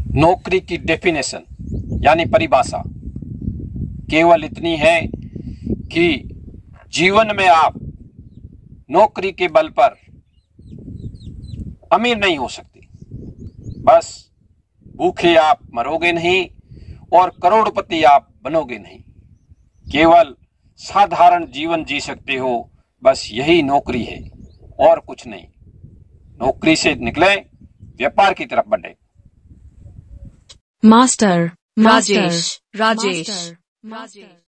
नौकरी की डेफिनेशन यानी परिभाषा केवल इतनी है कि जीवन में आप नौकरी के बल पर अमीर नहीं हो सकते। बस भूखे आप मरोगे नहीं और करोड़पति आप बनोगे नहीं। केवल साधारण जीवन जी सकते हो, बस यही नौकरी है और कुछ नहीं। नौकरी से निकले, व्यापार की तरफ बढ़े। मास्टर राजेश।